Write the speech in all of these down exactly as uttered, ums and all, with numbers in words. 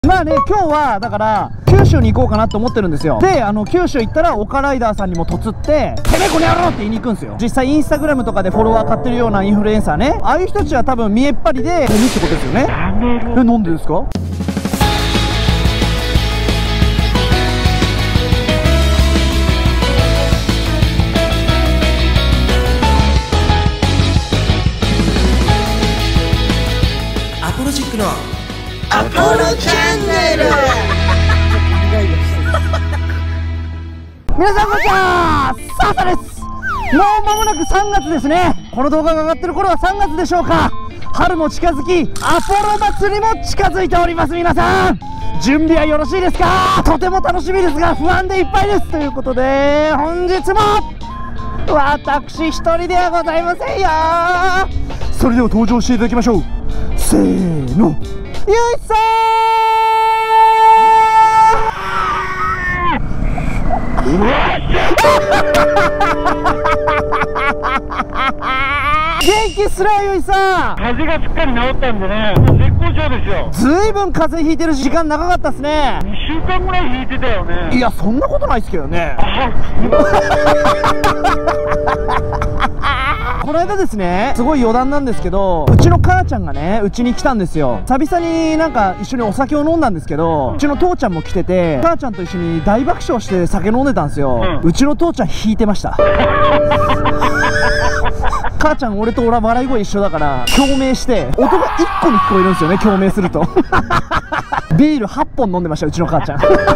まあね、今日はだから九州に行こうかなと思ってるんですよ。で、あの九州行ったらオカライダーさんにもとつって「てめえこの野郎!」って言いに行くんですよ。実際インスタグラムとかでフォロワー買ってるようなインフルエンサーね、ああいう人たちは多分見えっ張りでゴミってことですよね。え、なんでですか？ アポロジックのアポロチャンネル。 皆さんこんにちは、サーサです。もう間もなくさんがつですね。この動画が上がってる頃はさんがつでしょうか。春も近づき、アポロ祭りも近づいております。皆さん準備はよろしいですか？とても楽しみですが不安でいっぱいです。ということで本日も私一人ではございませんよ。それでは登場していただきましょう。せーの、ゆいさーん。元気っすらゆいさん。 風邪がすっかり治ったんでね、もう絶好調ですよ。 ずいぶん風邪ひいてる時間長かったっすね。 にしゅうかんぐらいひいてたよね。 いやそんなことないっすけどね。この間ですね、すごい余談なんですけど、うちの母ちゃんがねうちに来たんですよ。久々になんか一緒にお酒を飲んだんですけど、うちの父ちゃんも来てて、母ちゃんと一緒に大爆笑して酒飲んでたんですよ、うん、うちの父ちゃん引いてました。母ちゃん俺と俺は笑い声一緒だから共鳴して音がいっこに聞こえるんですよね、共鳴すると。ビールはっぽん飲んでました、うちの母ちゃん。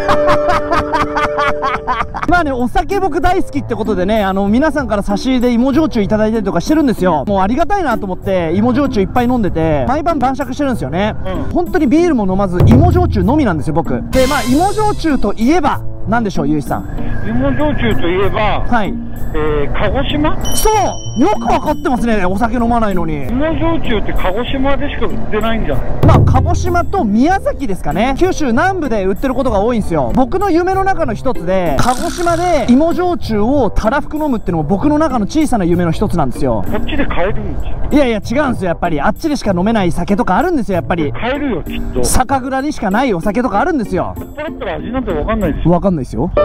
まあね、お酒僕大好きってことでね、あの皆さんから差し入れで芋焼酎いただいたりとかしてるんですよ。もうありがたいなと思って芋焼酎いっぱい飲んでて、毎晩晩酌してるんですよね、うん、本当にビールも飲まず芋焼酎のみなんですよ僕で。まあ芋焼酎といえば何でしょう、ゆういさん。 芋焼酎といえば、 はい、 えー、鹿児島。 そうよくわかってますね、お酒飲まないのに。 芋焼酎って鹿児島でしか売ってないんじゃない？ まあ鹿児島と宮崎ですかね。九州南部で売ってることが多いんですよ。僕の夢の中の一つで、鹿児島で芋焼酎をたらふく飲むっていうのも僕の中の小さな夢の一つなんですよ。 こっちで買えるんじゃん。 いやいや違うんですよ。やっぱりあっちでしか飲めない酒とかあるんですよ。やっぱり買えるよきっと。 酒蔵にしかないお酒とかあるんですよ。 酔っ払ったら味なんてわかんないですよ。 わかんないですよ。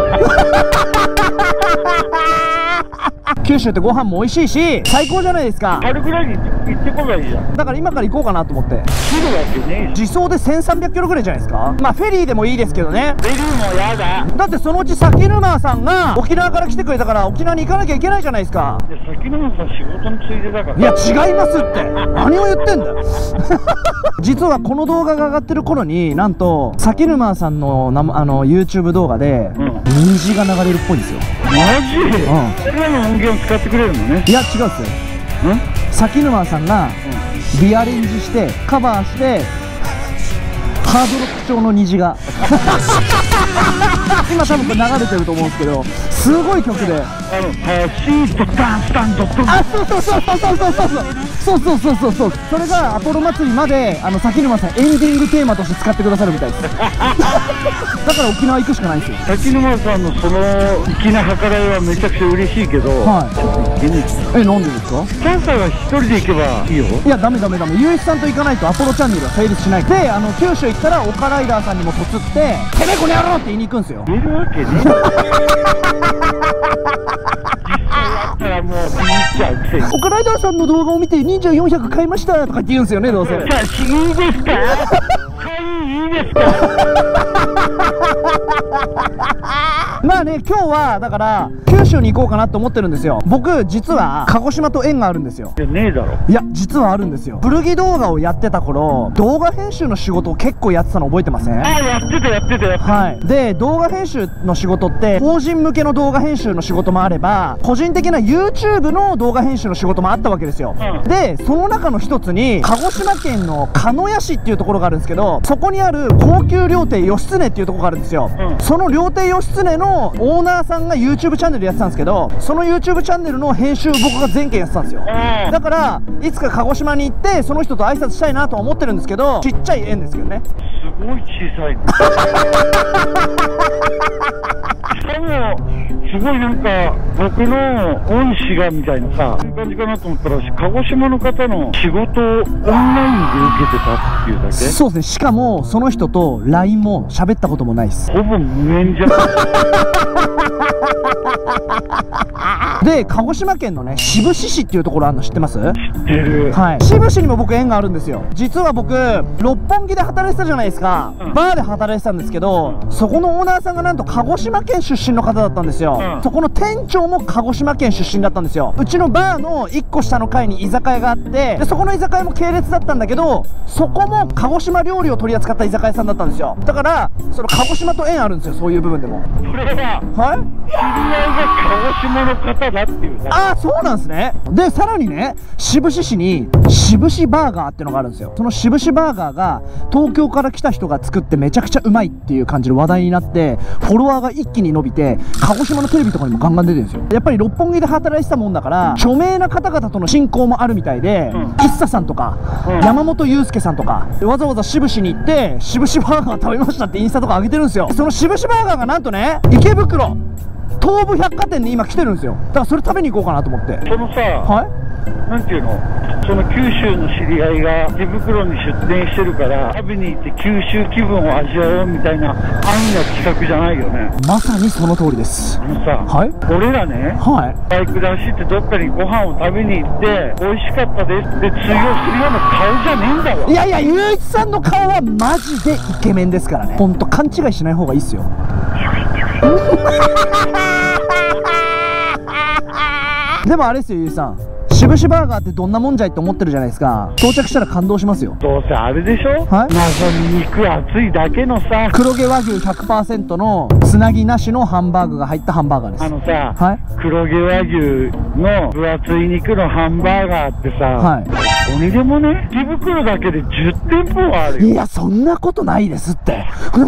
九州ってご飯も美味しいし最高じゃないですか。 春ぐらいに行ってこないじゃん。 だから今から行こうかなと思って。 来るわけねえし。 自走でせんさんびゃくキロぐらいじゃないですか。まあフェリーでもいいですけどね。 フェリーもやだ。 だってそのうち崎沼さんが沖縄から来てくれたから沖縄に行かなきゃいけないじゃないですか。 いや崎沼さん仕事のついでだから。 いや違いますって。何を言ってんだ。実はこの動画が上がってる頃になんと崎沼さんのなあの YouTube 動画で、うん、虹が流れるっぽいんですよ。 マジ？うん。それの音源を使ってくれるのね。 いや違うっすよ。ん？崎沼さんがリアレンジしてカバーしてハードロック調の虹が今多分これ流れてると思うんですけど、すごい曲で、 あのシートダンスタンドット。 あ、そうそうそうそうそうそうそうそうそうそうそうそう、それがアポロ祭りまであの崎沼さんエンディングテーマとして使ってくださるみたいです。だから沖縄行くしかないんですよ。 崎沼さんのその粋な計らいはめちゃくちゃ嬉しいけど、はい、ちょっと行けねえですか。 え、なんでですか？ キャンサーが一人で行けばいいよ。 いやダメダメダメ、ゆういちさんと行かないとアポロチャンネルは成立しない。で、あの九州行ったらオカライダーさんにもとつって「てめえこの野郎!」って言いに行くんですよ。 いるわけねえ。もう見ちゃうくせにオカライダーさんの動画を見て忍者よんひゃく買いましたとかって言うんですよね、どうせ。 写真いいですか？サインいいですか？ まあね、今日はだから九州に行こうかなと思ってるんですよ。僕実は鹿児島と縁があるんですよ。 いやねえだろ。 いや実はあるんですよ。古着動画をやってた頃、動画編集の仕事を結構やってたの覚えてません？ ああ、やってたやってたやってた。 はい。で、動画編集の仕事って法人向けの動画編集の仕事もあれば、個人的な YouTube の動画編集の仕事もあったわけですよ、うん、でその中の一つに鹿児島県の鹿屋市っていうところがあるんですけど、そこにある高級料亭義経っていうところがあるんですよ、うん、その料亭義経のオーナーさんが YouTube チャンネルやってたんですけど、その YouTube チャンネルの編集を僕が全権やってたんですよ、うん、だからいつか鹿児島に行ってその人と挨拶したいなとは思ってるんですけど、ちっちゃい縁ですけどね。 すごい小さい。しかもすごいなんか僕の恩師がみたいなさ、そういう感じかなと思ったら、鹿児島の方の仕事をオンラインで受けてたっていうだけ。 そうですね。しかもその人と ライン も喋ったこともないです。 ほぼ無縁じゃん。 で、鹿児島県のね、志布志市っていうところあるの知ってます？知ってる。 はい。志布市にも僕縁があるんですよ。実は僕、六本木で働いてたじゃないですか。うん、バーで働いてたんですけど、うん、そこのオーナーさんがなんと鹿児島県出身の方だったんですよ。うん、そこの店長も鹿児島県出身だったんですよ。うちのバーのいっこ下の階に居酒屋があって、で、そこの居酒屋も系列だったんだけど、そこも鹿児島料理を取り扱った居酒屋さんだったんですよ。だから、その鹿児島と縁あるんですよ、そういう部分でも。 それは、 はい？ 知り合いが鹿児島の方だっていう。 ああ、そうなんですね。で、さらにね、志布志市に志布志バーガーってのがあるんですよ。その志布志バーガーが東京から来た人が作ってめちゃくちゃうまいっていう感じの話題になって、フォロワーが一気に伸びて、鹿児島のテレビとかにもガンガン出てるんですよ。やっぱり六本木で働いてたもんだから、著名な方々との親交もあるみたいで、うん、一茶さんとか、うん、山本裕介さんとか、わざわざ志布志に行って、志布志バーガー食べましたってインスタとか上げてるんですよ。その志布志バーガーがなんとね、池袋東武百貨店に今来てるんですよ。だからそれ食べに行こうかなと思って。 そのさ、はい、なんていうの、その九州の知り合いが池袋に出店してるから食べに行って九州気分を味わおうみたいな安易な企画じゃないよね。 まさにその通りです。 あのさ、はい、俺らね、はい、バイクで走ってどっかにご飯を食べに行って美味しかったですって通用するような顔じゃねえんだわ。 いやいや、ゆういちさんの顔はマジでイケメンですからね。ほんと勘違いしない方がいいっすよ。でもあれですよ、ゆういちさん、志布志バーガーってどんなもんじゃいって思ってるじゃないですか。到着したら感動しますよ。 どうせあれでしょ、はい、謎に肉厚いだけのさ、 黒毛和牛 ひゃくパーセント のつなぎなしのハンバーグが入ったハンバーガーです。 あのさ、はい、黒毛和牛の分厚い肉のハンバーガーってさ、はい、これでもね、池袋だけでじゅってんぽはあるよ。 いや、そんなことないですって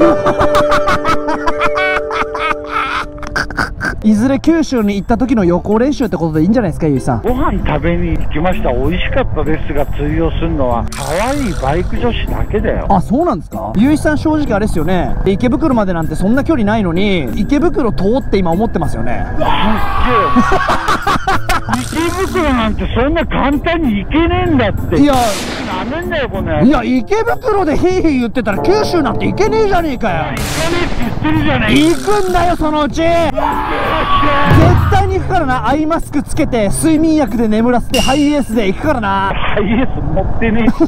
いずれ九州に行った時の予行練習ってことでいいんじゃないですか、ゆういちさん。 ご飯食べに行きました、美味しかったですが通用するのは可愛いバイク女子だけだよ。 あ、そうなんですか。ゆういちさん正直あれですよね、池袋までなんてそんな距離ないのに池袋通って今思ってますよね。池袋なんてそんな簡単に行けねえんだって。 いや、 なめんだよこの。 いや、池袋でヒーヒー言ってたら九州なんて行けねえじゃねえかよ。 行かねえって言ってるじゃねえ。行くんだよそのうち。絶対に行くからな。アイマスクつけて睡眠薬で眠らせてハイエースで行くからな。 ハイエース持ってねえさ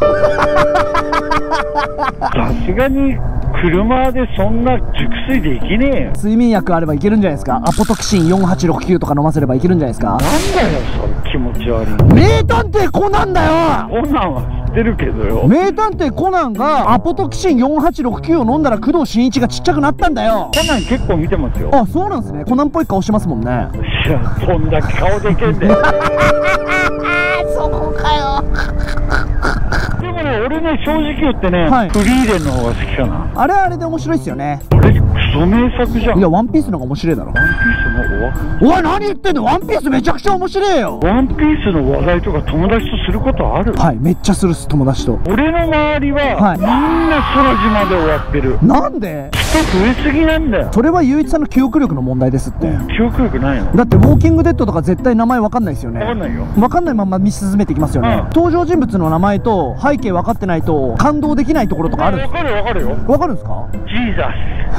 すがに車でそんな熟睡できねえよ。 睡眠薬あればいけるんじゃないですか。アポトキシンよんはちろくきゅうとか飲ませればいけるんじゃないですか。 なんだよそれ、気持ち悪い。 名探偵コナンだよ。 コナンは知ってるけどよ。 名探偵コナンがアポトキシンよんはちろくきゅうを飲んだら工藤新一がちっちゃくなったんだよ。 コナン結構見てますよ。 あ、そうなんですね。コナンっぽい顔してますもんね。 いや、そんだけ顔でけんでそこかよ。 でもね、俺ね、正直言ってね、はい、フリーレンの方が好きかな。 あれはあれで面白いっすよね。 あれクソ名作じゃん。 いや、ワンピースの方が面白いだろ。 ワンピースの方が、 おい、何言ってんの。ワンピースめちゃくちゃ面白いよ。 ワンピースの話題とか友達とすることある？ はい、めっちゃするっす、友達と。 俺の周りは、はい、みんな空島で終わってる。 なんで？ 人増えすぎなんだよ。 それはゆういちさんの記憶力の問題ですって。 記憶力ないの？ だってウォーキングデッドとか絶対名前わかんないですよね。 わかんないよ。 わかんないまま見進めていきますよね。うん、登場人物の名前と背景分かってないと感動できないところとかあるんですか？ わかるわかるよ。 わかるんですか？ ジーザス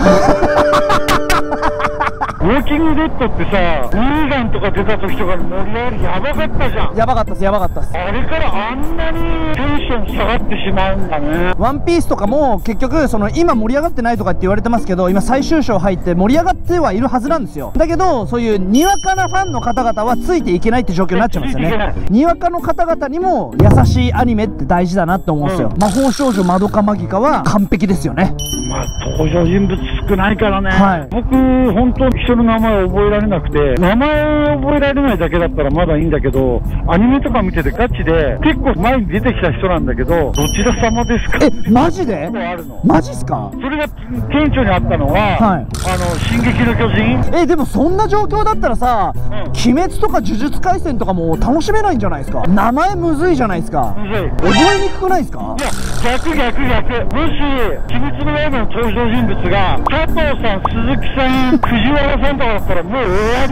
ウォーキングデッドってさ、ミーガンとか出た時とか盛り上がりやばかったじゃん。 やばかったっす、やばかったっす。 あれからあんなにテンション下がってしまうんだね。 ワンピースとかも結局その今盛り上がってないとかって言われてますけど、今最終章入って盛り上がってはいるはずなんですよ。だけどそういうにわかなファンの方々はついていけないって状況になっちゃいますよね。にわかの方々にも優しいアニメって大事だなって思うんですよ。うん、魔法少女まどかマギカは完璧ですよね。 まあ登場人物少ないからね。はい、僕本当人の名前覚えられなくて、名前覚えられないだけだったらまだいいんだけど、アニメとか見ててガチで結構前に出てきた人なんだけど、どちら様ですか？ え、マジで？ あるの？ マジっすか？ それが顕著にあったのは、はい、あの進撃の巨人。 え、でもそんな状況だったらさ、うん、鬼滅とか呪術廻戦とかも楽しめないんじゃないですか？名前むずいじゃないですか。 むずい。 覚えにくくないですか？ いや、逆逆逆。もし鬼滅の刃の登場人物が加藤さん、鈴木さん、藤原さなんとかだったらもう終わり。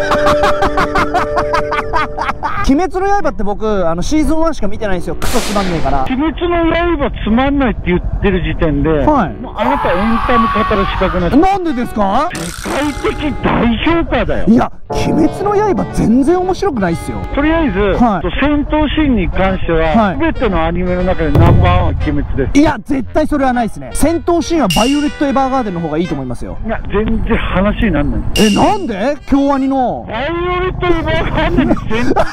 鬼滅の刃って僕あのシーズンワンしか見てないんですよ。クソつまんねえから。 鬼滅の刃つまんないって言ってる時点で、はい、もうあなたエンタメ語る資格なし。 なんでですか？ 世界的大評価だよ。 いや、鬼滅の刃全然面白くないっすよ。 とりあえず、はい、戦闘シーンに関しては、はい、全てのアニメの中でナンバーワンは鬼滅です。 いや、絶対それはないですね。戦闘シーンはバイオレット・エヴァーガーデンの方がいいと思いますよ。 いや、全然話になんない。 え、なんで？京アニのバイオレット・エヴァーガーデンの戦闘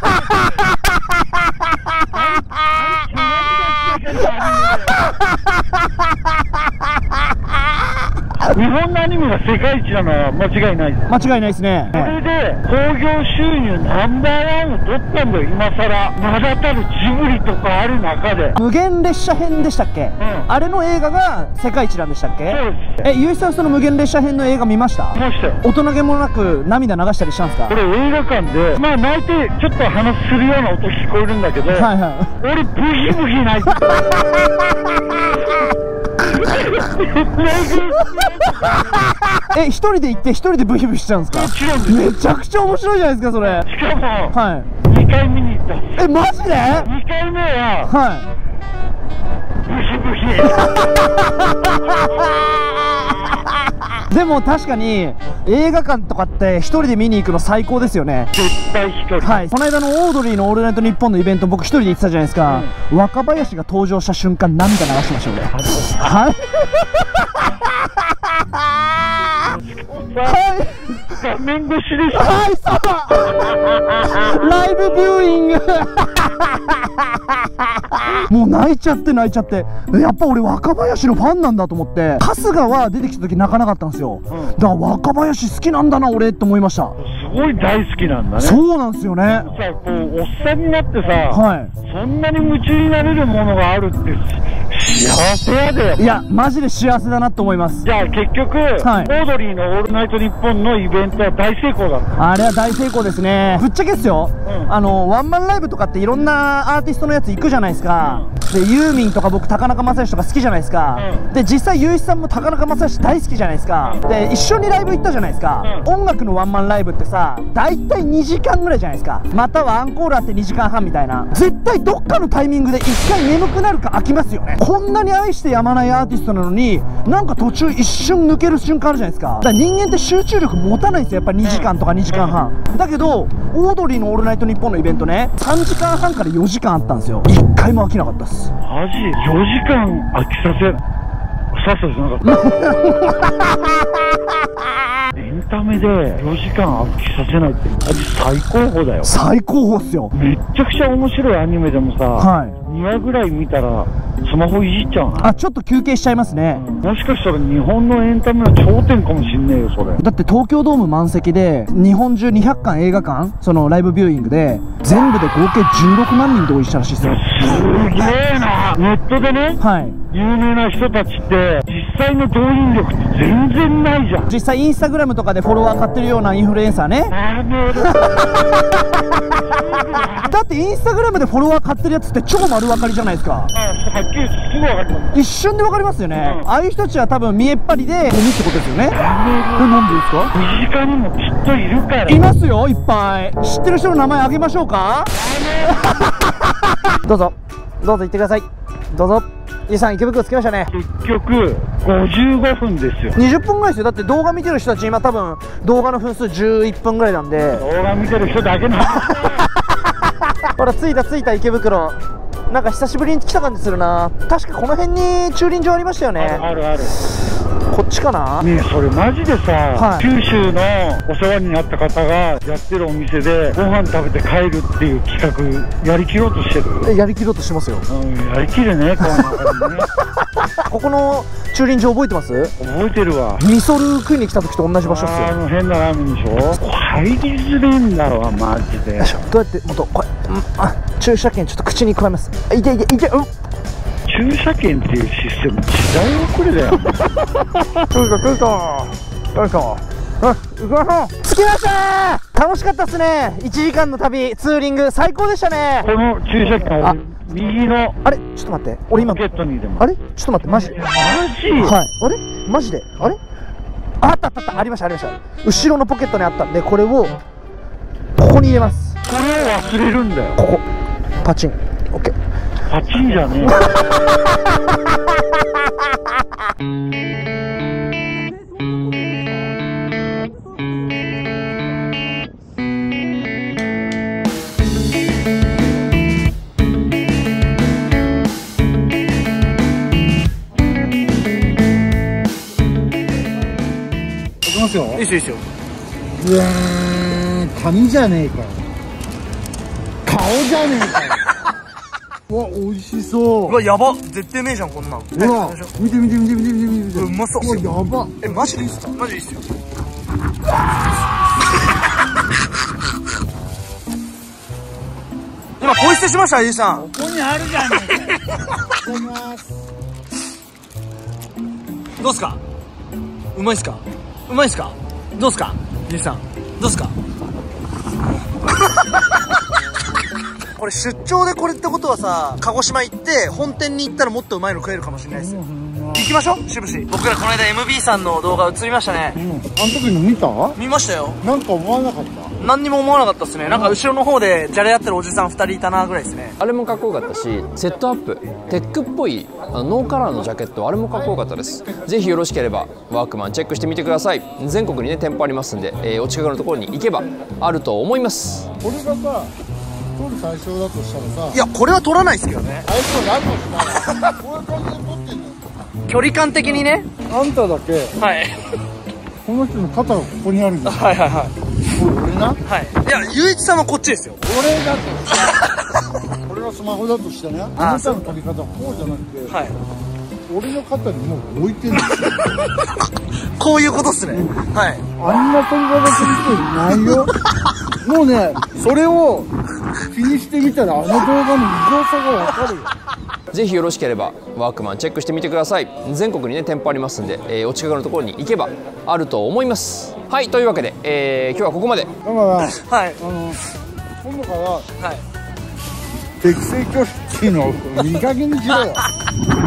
日本のアニメが世界一なのは間違いないです。 間違いないですね。 それで興行収入ナンバーワンを取ったんだよ、今さら。名だたるジブリとかある中で。 無限列車編でしたっけ？うん、あれの映画が世界一なんでしたっけ？ そうです。 え、ゆういちさんその無限列車編の映画見ました？ 見ましたよ。 大人げもなく涙流したりしたんですか？ これ映画館で、まあ泣いてちょっと話するような音聞こえるんだけど、はいはい、俺ブヒブヒ泣いてえ、一人で行って一人でブヒブヒしちゃうんですか？ もちろんです。 めちゃくちゃ面白いじゃないですかそれ。 しかも、 はい、 にかい見に行った。 え、マジで？ にかいめははいブヒブヒでも確かに映画館とかって一人で見に行くの最高ですよね。 絶対一人。 はい、この間のオードリーの「オールナイトニッポン」のイベント僕一人で行ってたじゃないですか、うん、若林が登場した瞬間涙流しました俺。はいはい、 画面越しでした。 はい、そうライブビューイングもう泣いちゃって泣いちゃって、やっぱ俺若林のファンなんだと思って。春日は出てきた時泣かなかったんですよ、うん、だから若林好きなんだな俺って思いました。 すごい大好きなんだね。 そうなんですよね。 さ、こうおっさんになってさ、はい、そんなに夢中になれるものがあるって幸せやでよ。 いや、マジで幸せだなと思います。 じゃあ結局、はい、オードリーの「オールナイトニッポン」のイベントは大成功だった。 あれは大成功ですね。ぶっちゃけっすよ、うん、あのワンマンライブとかっていろんなアーティストのやつ行くじゃないですか、うん、でユーミンとか僕高中正義とか好きじゃないですか、うん、で実際ゆういちさんも高中正義大好きじゃないですか、うん、で一緒にライブ行ったじゃないですか、うん、音楽のワンマンライブってさ大体にじかんぐらいじゃないですか。またはアンコールあってにじかんはんみたいな。絶対どっかのタイミングで一回眠くなるか飽きますよね。こんなに愛してやまないアーティストなのになんか途中一瞬抜ける瞬間あるじゃないですか。だから人間って集中力持たないんですよ、やっぱりにじかんとかにじかんはん。だけどオードリーの「オールナイトニッポン」のイベントね、さんじかんはんからよじかんあったんですよ。いっかいも飽きなかったっす。 マジよじかん飽きさせさっさじゃなかったエンタメでよじかん飽きさせないってマジ最高峰だよ。 最高峰っすよ。 めっちゃくちゃ面白いアニメでもさ、はい、にわぐらい見たらスマホいじっちゃうな。 あ、ちょっと休憩しちゃいますね、 うん、もしかしたら日本のエンタメの頂点かもしんねえよそれ。 だって東京ドーム満席で日本中にひゃっかん映画館そのライブビューイングで全部で合計じゅうろくまんにん動員したらしいっすよ。 すげえな。ネットでね、はい、有名な人たちって実際の動員力って全然ないじゃん。 実際インスタグラムとかでフォロワー買ってるようなインフルエンサーね。だってインスタグラムでフォロワー買ってるやつって超丸分かりじゃないですか。 ああ、はっきりすぐ分かります。 一瞬で分かりますよね、うん、ああいう人たちは多分見えっ張りでゴミってことですよね。え、なんでですか？ 身近にもきっといるから。 いますよ、いっぱい。知ってる人の名前あげましょうか？どうぞどうぞ言ってください。どうぞ。ゆうさん池袋着きましたね。 結局ごじゅうごふんですよ。 にじゅっぷんぐらいですよ。だって動画見てる人たち今多分動画の分数じゅういっぷんぐらいなんで。 動画見てる人だけのほら着いた着いた池袋。なんか久しぶりに来た感じするな。確かこの辺に駐輪場ありましたよね。 あるある。 こっちかな。 ねえ、それマジでさ、はい、九州のお世話になった方がやってるお店でご飯食べて帰るっていう企画やりきろうとしてる。 え、やりきろうとしてますよ。 うん、やりきるね、この中でね。 ここの駐輪場覚えてます？ 覚えてるわ。 味噌ルー食いに来た時と同じ場所っすよ。 あの変なラーメンでしょ。入りづれんだわマジで。 どうやってもっとこれ、うん、あ、駐車券ちょっと口に加えます。いていていて、うん。 駐車券っていうシステム時代遅れだよ。 来るか来るか来るか。あ、行きましょう。着きましたー。楽しかったっすね。いちじかんの旅ツーリング最高でしたね。 この駐車券を右のあれちょっと待って、俺今ポケットにでも。 あれちょっと待って、マジマジ。 はい、あれマジであれあったあったあった、ありましたありました。後ろのポケットにあったんで、これをここに入れます。 これを忘れるんだよ。 ここパチン。オッケー。 パチンじゃねいきますよ。 いいっすよいいっすよ。 うわー、髪じゃねえかよ。顔じゃねえかよ。うわ、美味しそう。 うわ、やば、絶対ねえじゃんこんなん。 ほら、見て見て見て見て見て見て。 うまそう。 うわ、やば。 え、マジでいいっすか？マジでいいっすよ。今ポイ捨てしました、イーさん。 ここにあるじゃねえかよ。いただきます。 どうっすか？うまいっすか？うまいっすか？どうっすか？イーさん、どうっすか？これ出張でこれってことはさ、鹿児島行って本店に行ったらもっとうまいの食えるかもしれないですよ。行きましょう、しぶし。僕らこの間 エムビー さんの動画映りましたね。 うん、あの時の見た？ 見ましたよ。 なんか思わなかった？ 何にも思わなかったっすね。なんか後ろの方でじゃれ合ってるおじさんふたりいたなぐらいですね。 あれもかっこよかったし、セットアップテックっぽいあのノーカラーのジャケット、あれもかっこよかったです。ぜひよろしければワークマンチェックしてみてください。全国にね店舗ありますんで、えー、お近くのところに行けばあると思います。 これがさ、取る対象だとしたらさ、 いや、これは取らないですけどね。 あいつはラブしたらこういう感じで取ってんのよ。 距離感的にね。 あんただけはい。 この人の肩がここにあるじゃん。 はいはいはい。 これ俺な。 はい。いや、ゆういちさんはこっちですよ。 俺だとさ、俺のスマホだとしてね、あなたの取り方はこうじゃなくて、 はい。 俺の肩にもう置いてんのよ。 こういうことっすね。はい。 あんな取り方する人いないよ。もうね、それを気にしてみたらあの動画の異常さがわかるよ。 ぜひよろしければワークマンチェックしてみてください。全国にね店舗ありますんで、えー、お近くのところに行けばあると思います。はい、というわけで、えー、今日はここまで。 だから、 はい。 あの今度からはい。 適正拒否っていうのをいい加減にしろよ。